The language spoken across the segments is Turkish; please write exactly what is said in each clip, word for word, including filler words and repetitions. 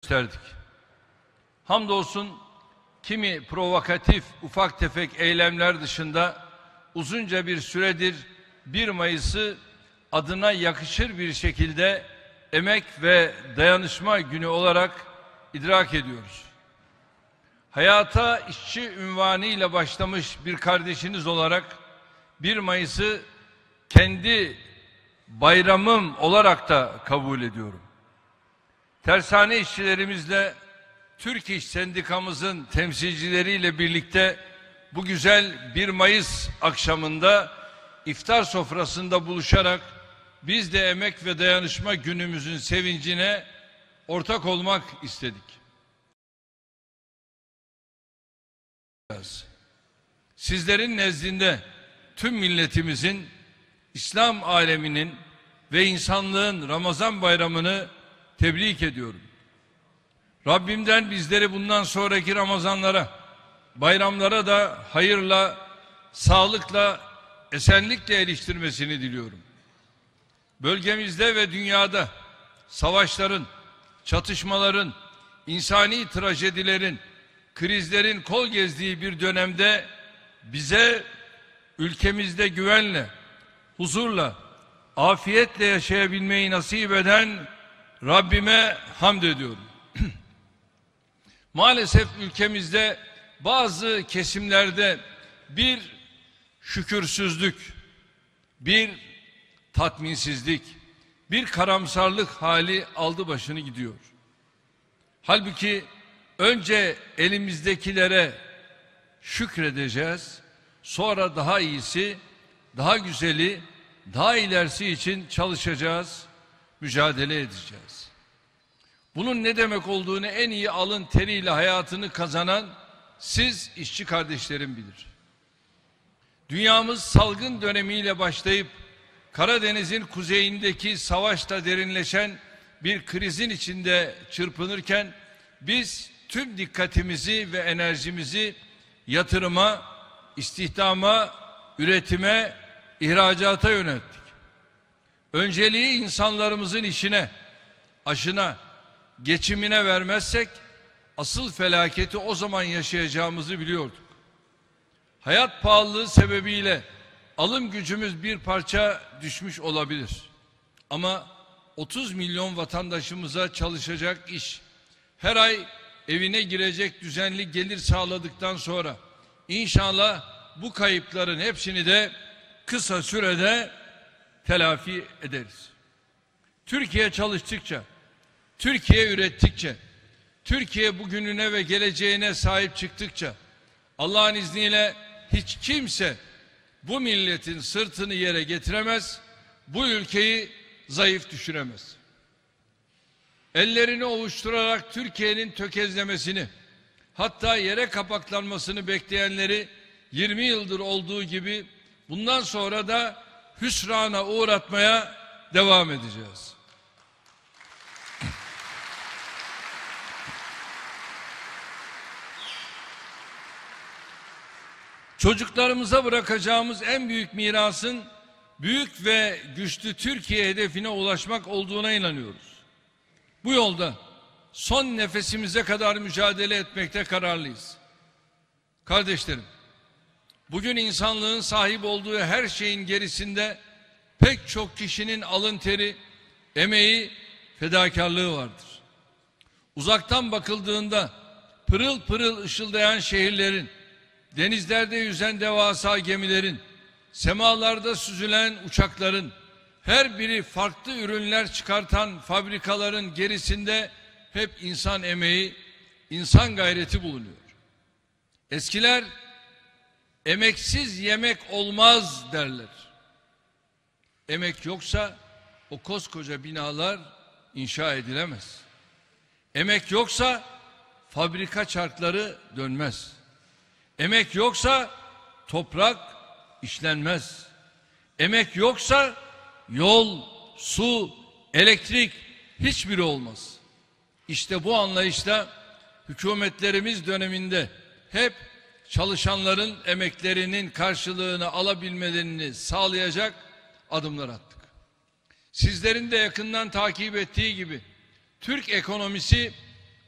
gösterdik. Hamdolsun kimi provokatif ufak tefek eylemler dışında uzunca bir süredir bir Mayıs'ı adına yakışır bir şekilde Emek ve Dayanışma Günü olarak idrak ediyoruz. Hayata işçi ünvanıyla başlamış bir kardeşiniz olarak bir Mayıs'ı kendi bayramım olarak da kabul ediyorum. Tersane işçilerimizle Türk İş Sendikamızın temsilcileriyle birlikte bu güzel bir Mayıs akşamında iftar sofrasında buluşarak biz de Emek ve Dayanışma Günümüzün sevincine ortak olmak istedik. Sizlerin nezdinde tüm milletimizin, İslam aleminin ve insanlığın Ramazan bayramını tebrik ediyorum. Rabbimden bizleri bundan sonraki Ramazanlara, bayramlara da hayırla, sağlıkla, esenlikle eriştirmesini diliyorum. Bölgemizde ve dünyada savaşların, çatışmaların, insani trajedilerin, krizlerin kol gezdiği bir dönemde bize ülkemizde güvenle, huzurla, afiyetle yaşayabilmeyi nasip eden Rabbime hamd ediyorum. Maalesef ülkemizde bazı kesimlerde bir şükürsüzlük, bir tatminsizlik, bir karamsarlık hali aldı başını gidiyor. Halbuki önce elimizdekilere şükredeceğiz, sonra daha iyisi, daha güzeli, daha ilerisi için çalışacağız, mücadele edeceğiz. Bunun ne demek olduğunu en iyi alın teriyle hayatını kazanan siz işçi kardeşlerim bilir. Dünyamız salgın dönemiyle başlayıp Karadeniz'in kuzeyindeki savaşta derinleşen bir krizin içinde çırpınırken biz tüm dikkatimizi ve enerjimizi yatırıma, istihdama, üretime, ihracata yönelttik. Önceliği insanlarımızın işine, aşına, geçimine vermezsek asıl felaketi o zaman yaşayacağımızı biliyorduk. Hayat pahalılığı sebebiyle alım gücümüz bir parça düşmüş olabilir. Ama otuz milyon vatandaşımıza çalışacak iş, her ay evine girecek düzenli gelir sağladıktan sonra inşallah bu kayıpların hepsini de kısa sürede telafi ederiz. Türkiye çalıştıkça, Türkiye ürettikçe, Türkiye bugününe ve geleceğine sahip çıktıkça Allah'ın izniyle hiç kimse bu milletin sırtını yere getiremez, bu ülkeyi zayıf düşüremez. Ellerini ovuşturarak Türkiye'nin tökezlemesini, hatta yere kapaklanmasını bekleyenleri yirmi yıldır olduğu gibi bundan sonra da hüsrana uğratmaya devam edeceğiz. Çocuklarımıza bırakacağımız en büyük mirasın büyük ve güçlü Türkiye hedefine ulaşmak olduğuna inanıyoruz. Bu yolda son nefesimize kadar mücadele etmekte kararlıyız. Kardeşlerim, bugün insanlığın sahip olduğu her şeyin gerisinde pek çok kişinin alın teri, emeği, fedakarlığı vardır. Uzaktan bakıldığında pırıl pırıl ışıldayan şehirlerin, denizlerde yüzen devasa gemilerin, semalarda süzülen uçakların, her biri farklı ürünler çıkartan fabrikaların gerisinde hep insan emeği, insan gayreti bulunuyor. Eskiler emeksiz yemek olmaz derler. Emek yoksa o koskoca binalar inşa edilemez. Emek yoksa fabrika çarkları dönmez. Emek yoksa toprak işlenmez. Emek yoksa yol, su, elektrik hiçbiri olmaz. İşte bu anlayışla hükümetlerimiz döneminde hep çalışanların emeklerinin karşılığını alabilmelerini sağlayacak adımlar attık. Sizlerin de yakından takip ettiği gibi Türk ekonomisi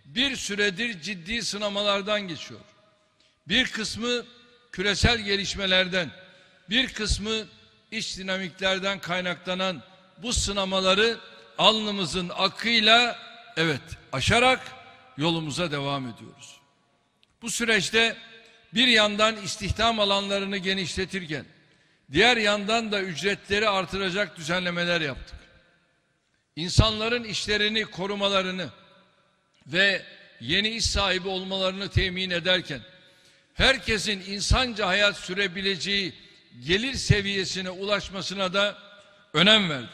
bir süredir ciddi sınamalardan geçiyor. Bir kısmı küresel gelişmelerden, bir kısmı iç dinamiklerden kaynaklanan bu sınamaları alnımızın akıyla evet aşarak yolumuza devam ediyoruz. Bu süreçte bir yandan istihdam alanlarını genişletirken diğer yandan da ücretleri artıracak düzenlemeler yaptık. İnsanların işlerini korumalarını ve yeni iş sahibi olmalarını temin ederken herkesin insanca hayat sürebileceği gelir seviyesine ulaşmasına da önem verdik.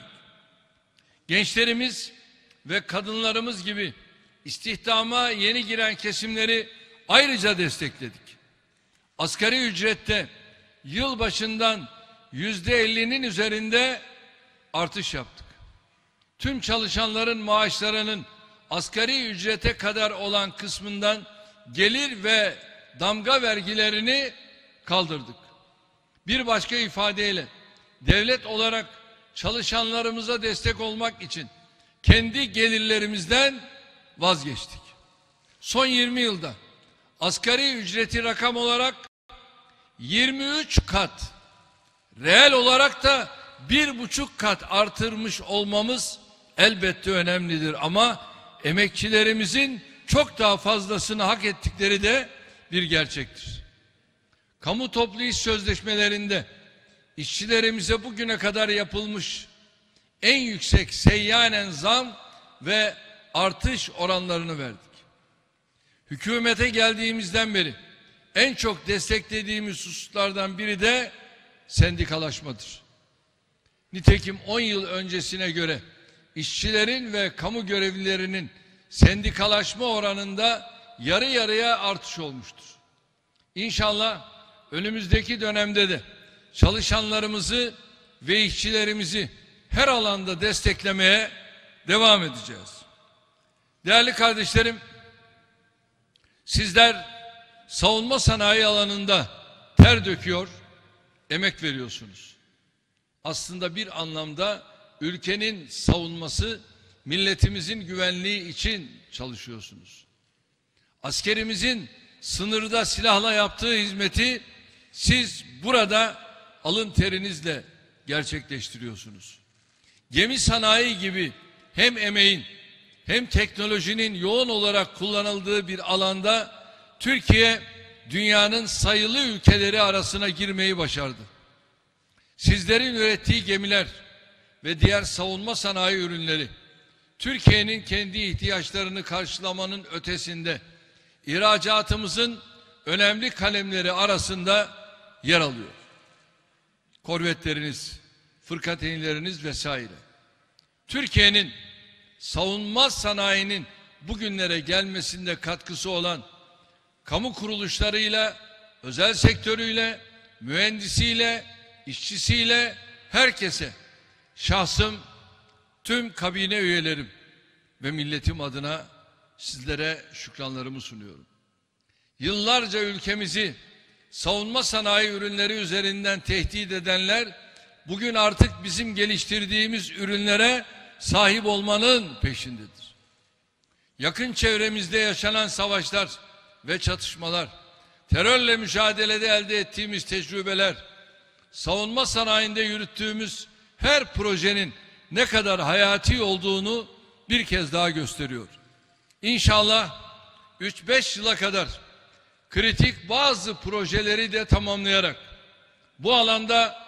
Gençlerimiz ve kadınlarımız gibi istihdama yeni giren kesimleri ayrıca destekledik. Asgari ücrette yıl başından yüzde ellinin üzerinde artış yaptık. Tüm çalışanların maaşlarının asgari ücrete kadar olan kısmından gelir ve damga vergilerini kaldırdık. Bir başka ifadeyle devlet olarak çalışanlarımıza destek olmak için kendi gelirlerimizden vazgeçtik. Son yirmi yılda asgari ücreti rakam olarak yirmi üç kat, reel olarak da bir buçuk kat artırmış olmamız elbette önemlidir. Ama emekçilerimizin çok daha fazlasını hak ettikleri de bir gerçektir. Kamu toplu iş sözleşmelerinde işçilerimize bugüne kadar yapılmış en yüksek seyyanen zam ve artış oranlarını verdik. Hükümete geldiğimizden beri en çok desteklediğimiz hususlardan biri de sendikalaşmadır. Nitekim on yıl öncesine göre işçilerin ve kamu görevlilerinin sendikalaşma oranında yarı yarıya artış olmuştur. İnşallah önümüzdeki dönemde de çalışanlarımızı ve işçilerimizi her alanda desteklemeye devam edeceğiz. Değerli kardeşlerim, sizler savunma sanayi alanında ter döküyor, emek veriyorsunuz. Aslında bir anlamda ülkenin savunması, milletimizin güvenliği için çalışıyorsunuz. Askerimizin sınırda silahla yaptığı hizmeti siz burada alın terinizle gerçekleştiriyorsunuz. Gemi sanayi gibi hem emeğin hem teknolojinin yoğun olarak kullanıldığı bir alanda Türkiye dünyanın sayılı ülkeleri arasına girmeyi başardı. Sizlerin ürettiği gemiler ve diğer savunma sanayi ürünleri Türkiye'nin kendi ihtiyaçlarını karşılamanın ötesinde ihracatımızın önemli kalemleri arasında yer alıyor. Korvetleriniz, fırkateynleriniz vesaire. Türkiye'nin savunma sanayinin bugünlere gelmesinde katkısı olan kamu kuruluşlarıyla, özel sektörüyle, mühendisiyle, işçisiyle herkese, şahsım, tüm kabine üyelerim ve milletim adına sizlere şükranlarımı sunuyorum. Yıllarca ülkemizi savunma sanayi ürünleri üzerinden tehdit edenler bugün artık bizim geliştirdiğimiz ürünlere sahip olmanın peşindedir. Yakın çevremizde yaşanan savaşlar ve çatışmalar, terörle mücadelede elde ettiğimiz tecrübeler, savunma sanayinde yürüttüğümüz her projenin ne kadar hayati olduğunu bir kez daha gösteriyor. İnşallah üç beş yıla kadar kritik bazı projeleri de tamamlayarak bu alanda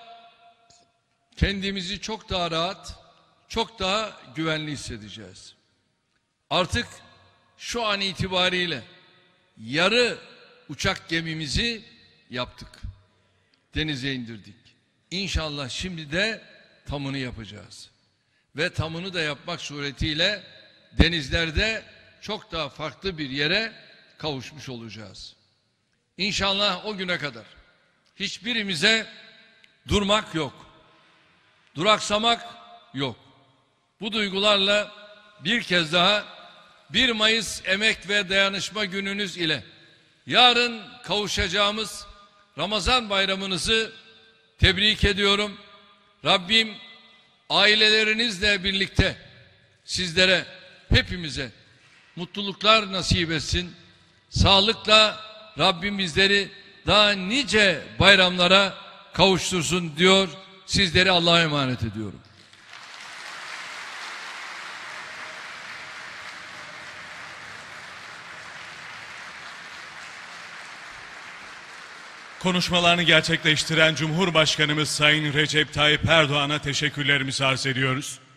kendimizi çok daha rahat, çok daha güvenli hissedeceğiz. Artık şu an itibariyle yarı uçak gemimizi yaptık. Denize indirdik. İnşallah şimdi de tamını yapacağız. Ve tamını da yapmak suretiyle denizlerde çok daha farklı bir yere kavuşmuş olacağız. İnşallah o güne kadar hiçbirimize durmak yok. Duraksamak yok. Bu duygularla bir kez daha bir Mayıs Emek ve Dayanışma Gününüz ile yarın kavuşacağımız Ramazan bayramınızı tebrik ediyorum. Rabbim ailelerinizle birlikte sizlere, hepimize mutluluklar nasip etsin. Sağlıkla Rabbim bizleri daha nice bayramlara kavuştursun diyor. Sizleri Allah'a emanet ediyorum. Konuşmalarını gerçekleştiren Cumhurbaşkanımız Sayın Recep Tayyip Erdoğan'a teşekkürlerimizi arz ediyoruz.